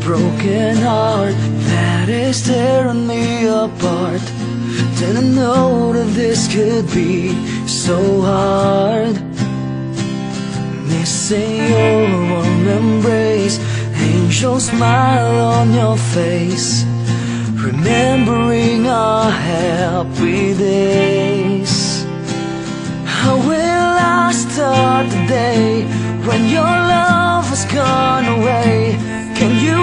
broken heart that is tearing me apart. Didn't know that this could be so hard. Missing your warm embrace, angel smile on your face, remembering our happy days. How will I start the day when your love has gone away? Can you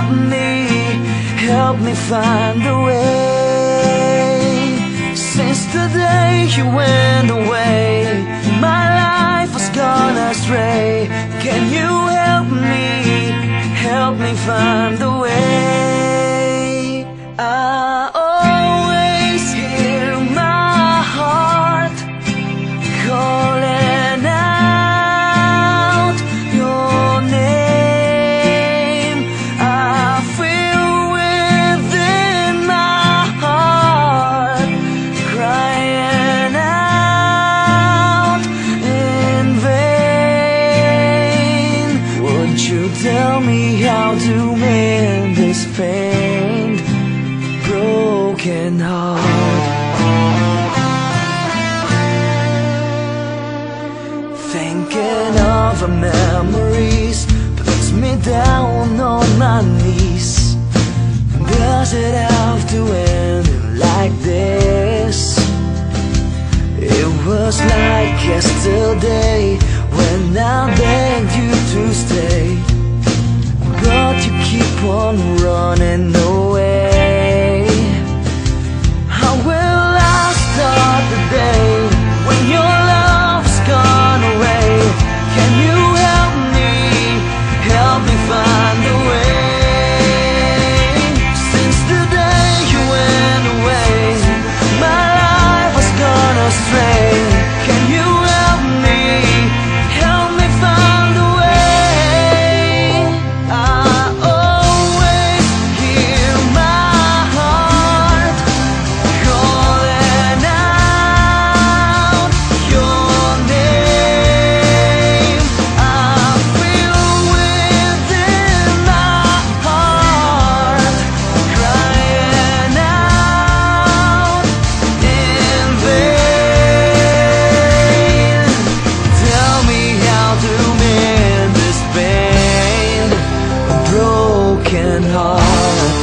help me find a way? Since the day you went away, my life has gone astray. Can you help me find a way? I always hear my heart calling out your name. I feel within my heart crying out in vain. Would you tell me how to mend this pain? Broken heart. Thinking of our memories puts me down on my knees. Does it have to end like this? It was like yesterday when I begged you to stay, but you keep on running away. How will I start the day when your love's gone away? Can you help me find a way? Since the day you went away, my life has gone astray. Can you help me find a way? I always hear my heart calling out your name. I feel within my heart crying out in vain. Tell me how to mend this pain, a broken heart.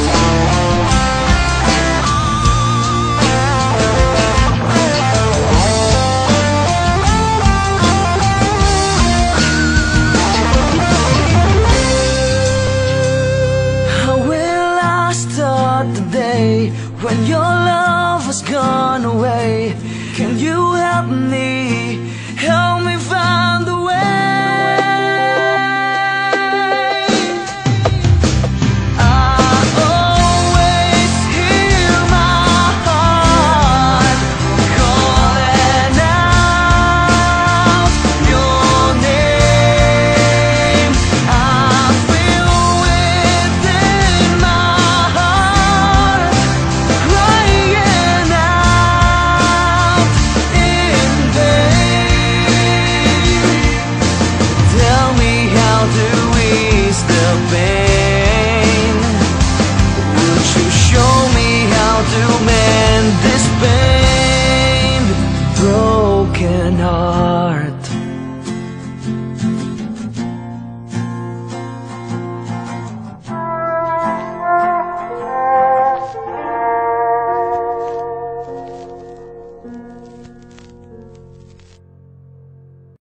How will I start the day when your love has gone away? Can you help me find